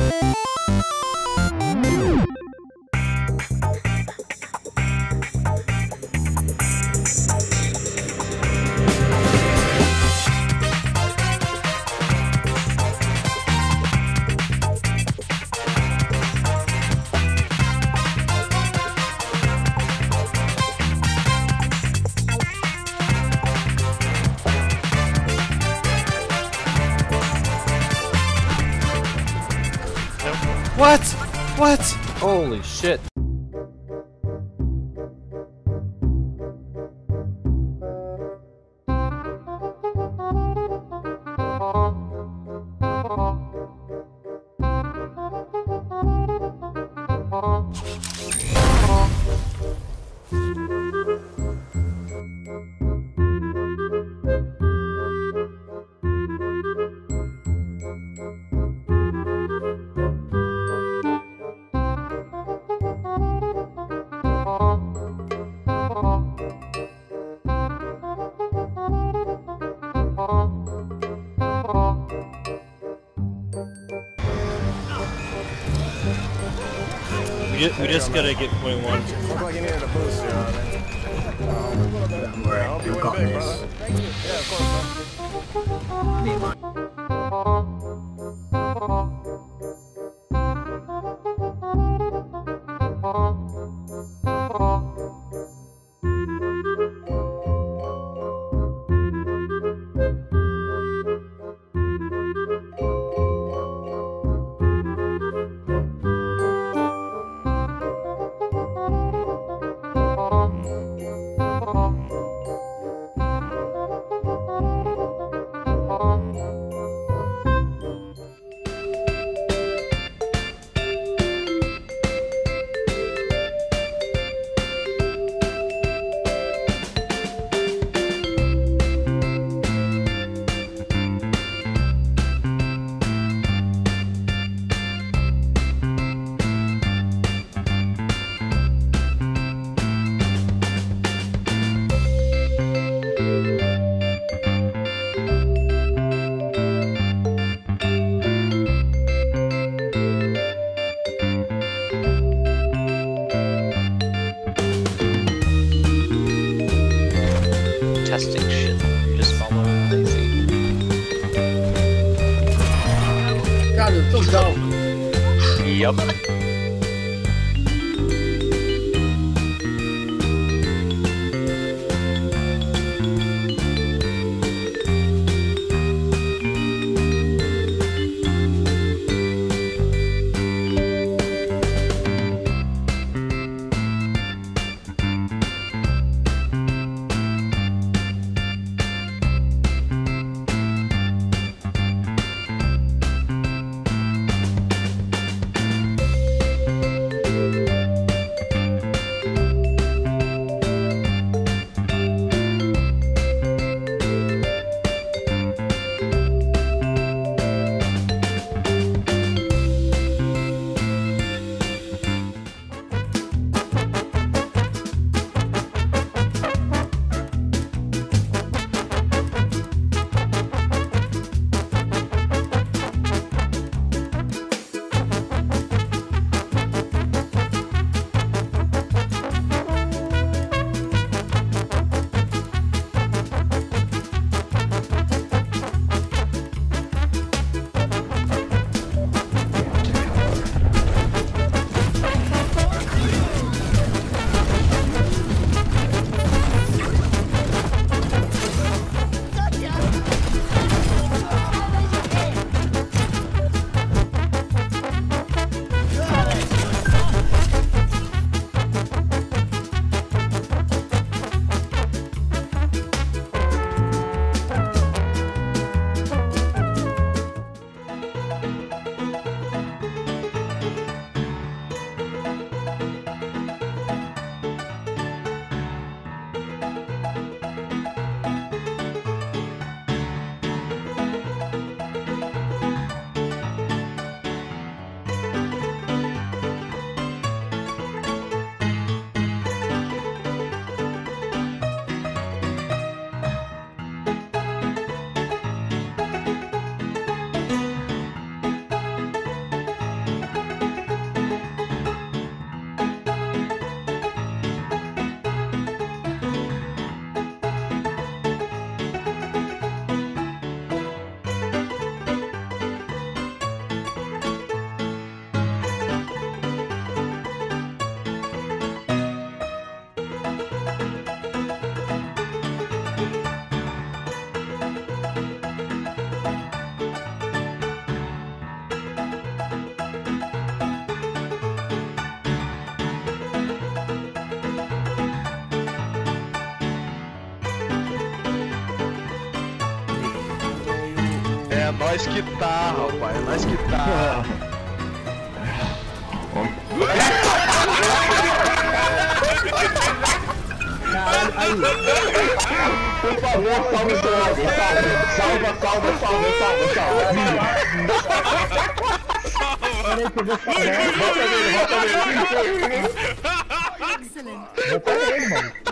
What? What? Holy shit. We just gotta get point one. Looked like you needed a boost, you know what I mean? Don't worry, I've got this. Yeah, of course, man. Testing shit. Just follow lazy. God, it's so dumb. Yup. nós que tá, rapaz. É nós que tá. Caralho, aí. Por favor, salve o seu lado. Salva. Peraí que eu vou salvar. Volta nele. Volta nele, mano.